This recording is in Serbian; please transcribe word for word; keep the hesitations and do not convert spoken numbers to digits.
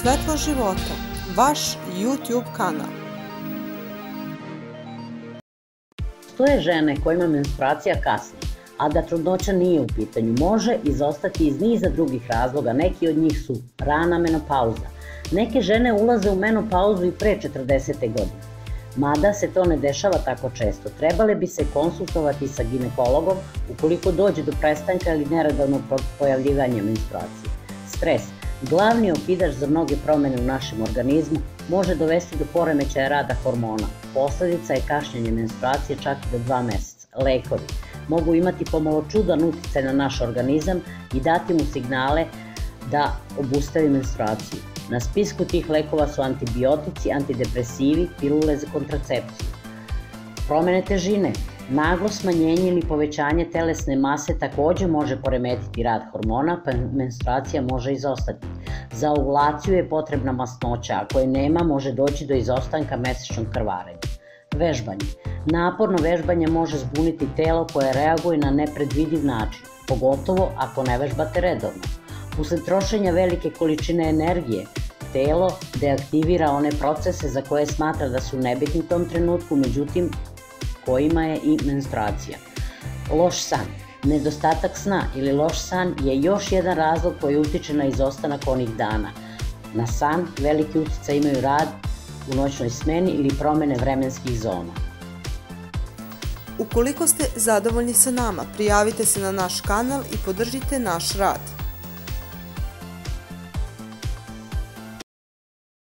Svetlo života, vaš YouTube kanal. Postoje žene kojima menstruacija kasni, a da trudnoća nije u pitanju, može izostati iz niza drugih razloga. Neki od njih su rana menopauza. Neke žene ulaze u menopauzu i pre četrdesete godine. Mada se to ne dešava tako često, trebale bi se konsultovati sa ginekologom ukoliko dođe do prestanka ili neredovnog pojavljivanja menstruacije. Stres, glavni okidač za mnoge promene u našem organizmu, može dovesti do poremećaja rada hormona. Posledica je kašnjenje menstruacije čak i do dva meseca. Lekovi mogu imati pomalo čudan uticaj na naš organizam i dati mu signale da obustavi menstruaciju. Na spisku tih lekova su antibiotici, antidepresivi, pilule za kontracepciju. Promene težine, naglo smanjenje ili povećanje telesne mase takođe može poremetiti rad hormona, pa menstruacija može izostati. Za ovulaciju je potrebna masnoća, a koje nema može doći do izostanka mesečnog krvarenja. Vežbanje. Naporno vežbanje može zbuniti telo koje reaguje na nepredvidiv način, pogotovo ako ne vežbate redovno. Usled trošenja velike količine energije, telo deaktivira one procese za koje smatra da su nebitni u tom trenutku, međutim kojima je i menstruacija. Loš san. Nedostatak sna ili loš san je još jedan razlog koji utiče na izostanak onih dana. Na san veliki uticaj imaju rad u noćnoj smeni ili promene vremenskih zona. Ukoliko ste zadovoljni sa nama, prijavite se na naš kanal i podržite naš rad.